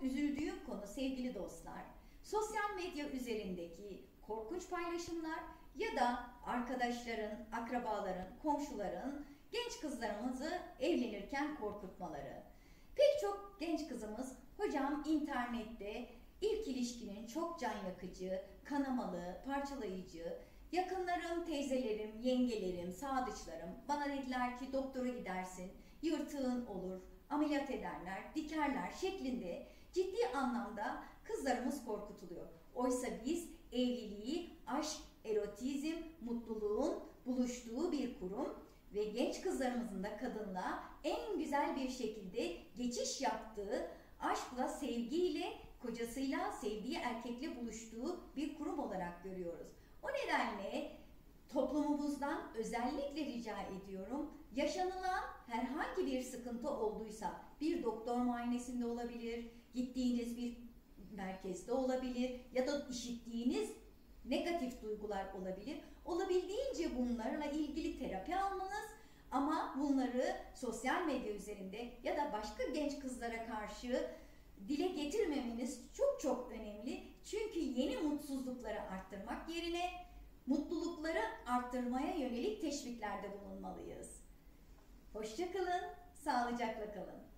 çok üzüldüğüm konu sevgili dostlar, sosyal medya üzerindeki korkunç paylaşımlar ya da arkadaşların, akrabaların, komşuların genç kızlarımızı evlenirken korkutmaları. Pek çok genç kızımız, hocam internette ilk ilişkinin çok can yakıcı, kanamalı, parçalayıcı, yakınlarım, teyzelerim, yengelerim, sadıçlarım bana dediler ki doktora gidersin, yırtığın olur, ameliyat ederler, dikerler şeklinde ciddi anlamda kızlarımız korkutuluyor. Oysa biz evliliği, aşk, erotizm, mutluluğun buluştuğu bir kurum ve genç kızlarımızın da kadınla en güzel bir şekilde geçiş yaptığı, aşkla, sevgiyle, kocasıyla, sevdiği erkekle buluştuğu bir kurum olarak görüyoruz. O nedenle toplumumuzdan özellikle rica ediyorum, yaşanılan herhangi bir sıkıntı olduysa bir doktor muayenesinde olabilir, gittiğiniz bir merkezde olabilir ya da işittiğiniz negatif duygular olabilir. Olabildiğince bunlarla ilgili terapi almanız ama bunları sosyal medya üzerinde ya da başka genç kızlara karşı dile getirmemeniz çok çok önemli. Çünkü yeni mutsuzlukları arttırmak yerine mutlulukları arttırmaya yönelik teşviklerde bulunmalıyız. Hoşça kalın, sağlıcakla kalın.